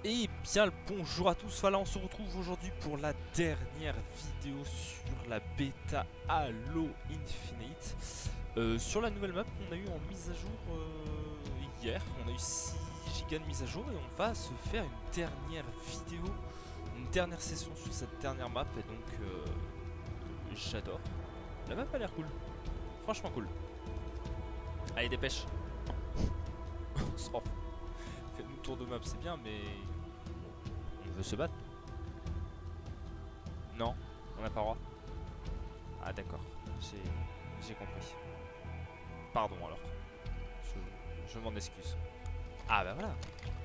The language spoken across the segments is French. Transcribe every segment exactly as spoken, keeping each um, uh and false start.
Et bien le bonjour à tous, voilà on se retrouve aujourd'hui pour la dernière vidéo sur la bêta Halo Infinite. euh, Sur la nouvelle map qu'on a eu en mise à jour euh, hier, on a eu six gigas de mise à jour et on va se faire une dernière vidéo, une dernière session sur cette dernière map et donc euh, j'adore. La map a l'air cool, franchement cool. Allez dépêche. On s'en fout. Fais-nous tour de map c'est bien mais... On veut se battre? Non, on n'a pas le droit. Ah d'accord, j'ai compris. Pardon alors. Je, je m'en excuse. Ah bah voilà.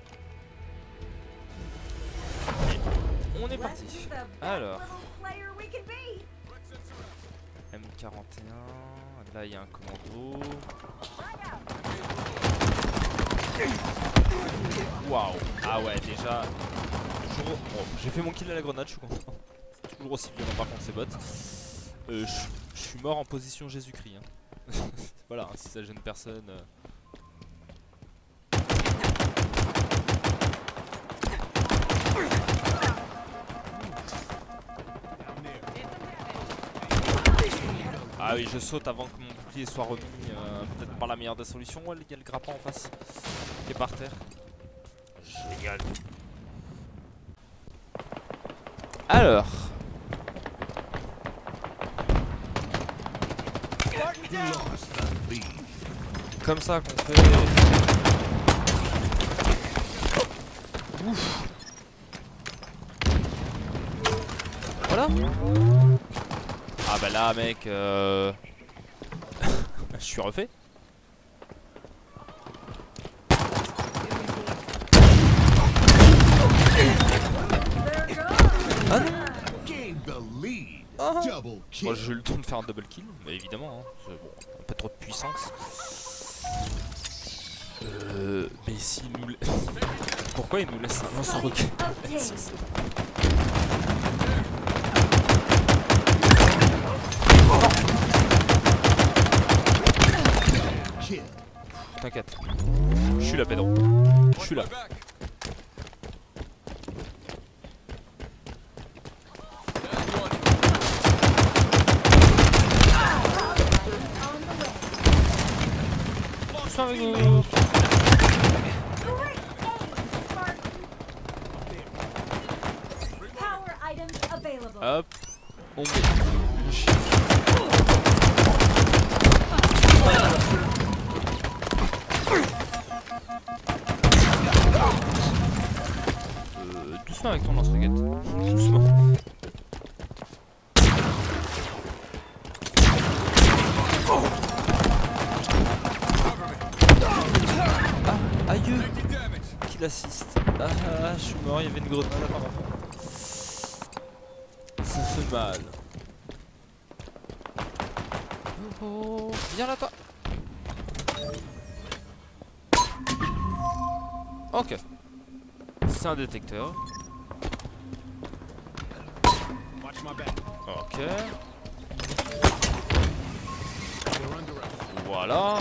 Et on est parti. Alors. M quarante et un. Là il y a un commando. Waouh. Ah ouais déjà. Bon, j'ai fait mon kill à la grenade, je suis content. C'est toujours aussi violent par contre ces bots. Euh, je suis mort en position Jésus-Christ. Hein. Voilà, hein, si ça gêne personne. Euh... Ah oui, je saute avant que mon bouclier soit remis. Euh, Peut-être par la meilleure des solutions. Ouais, il y a le grappin en face qui est par terre. Génial. Alors, comme ça qu'on fait. Ouf. Voilà. Ah bah là mec, euh... je suis refait. Ah non. Ah. Moi j'ai eu le temps de faire un double kill, mais évidemment, hein, bon, un peu trop de puissance. Euh, mais s'il nous laisse... Pourquoi il nous laisse un lance-roquette? T'inquiète, je suis là Pedro, je suis là. Avec vous. Hop, on met le chien. Euh, doucement avec ton lance-roquette. Doucement. Assiste. Ah, ah, je suis mort, il y avait une grenade apparemment. Ça fait mal. Oh, oh, viens là toi. Ok. C'est un détecteur. Ok. Voilà.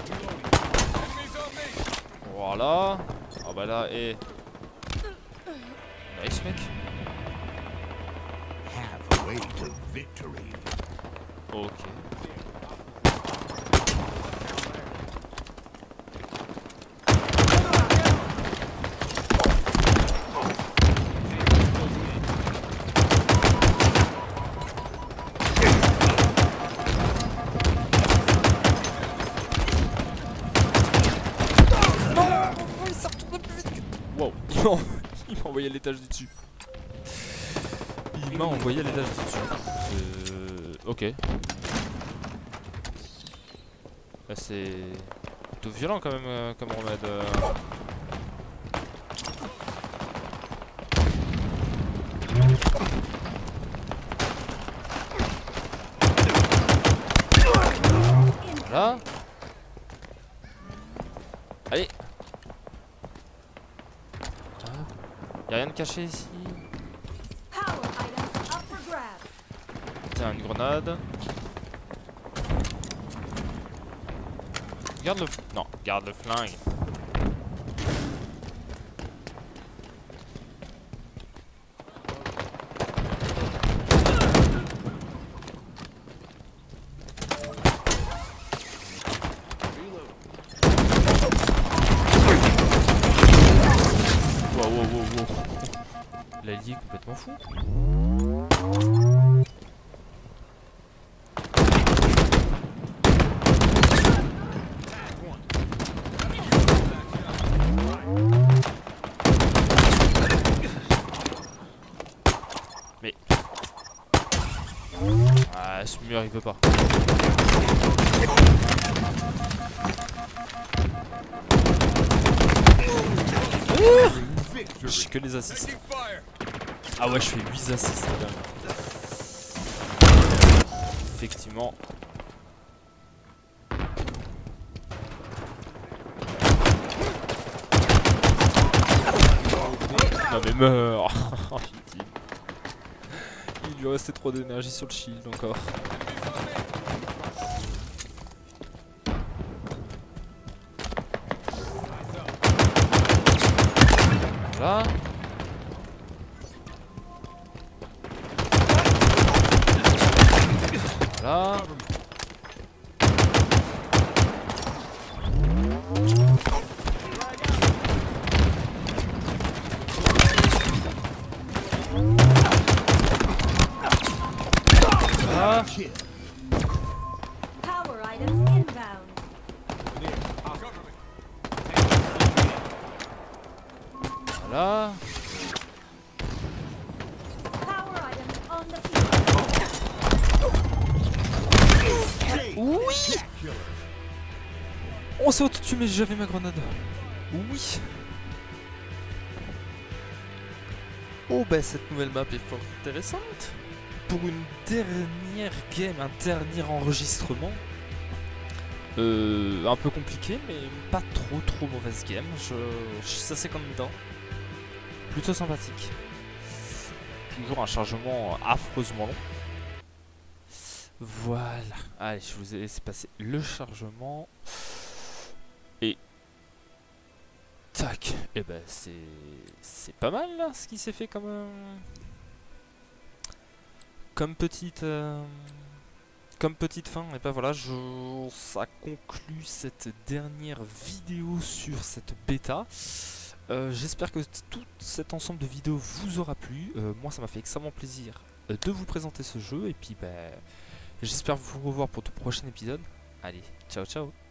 Voilà. Ah bah là, et... Nice mec. Ok. Il m'a envoyé à l'étage du dessus. Il m'a envoyé à l'étage du dessus. Euh... Ok. Bah, c'est plutôt violent quand même euh, comme remède. Euh... Voilà. Allez. Y'a rien de caché ici. Tiens, une grenade. Garde le... Non, garde le flingue. m'en fous. Mais... Ah, ce mur il veut pas. Je fais que les assists. Ah ouais, je fais huit assists quand même. Effectivement. Non mais meurs. Il lui restait trop d'énergie sur le shield encore. Voilà. Voilà. Voilà. Power items inbound. Voilà. Power items on the field. Oui. On s'est au-dessus mais j'avais ma grenade. Oui. Oh bah cette nouvelle map est fort intéressante. Pour une dernière game, un dernier enregistrement. Euh, un peu compliqué mais pas trop trop mauvaise game. Je, je suis assez content dedans. Plutôt sympathique. Toujours un chargement affreusement long. Voilà. Allez, je vous ai laissé passer le chargement. Et... Tac. Et ben c'est... C'est pas mal là, ce qui s'est fait comme... Euh... Comme petite... Euh... Comme petite fin. Et ben voilà, je... ça conclut cette dernière vidéo sur cette bêta. Euh, J'espère que tout cet ensemble de vidéos vous aura plu. Euh, moi, ça m'a fait extrêmement plaisir euh, de vous présenter ce jeu. Et puis, bah, j'espère vous revoir pour de prochains épisodes. Allez, ciao, ciao.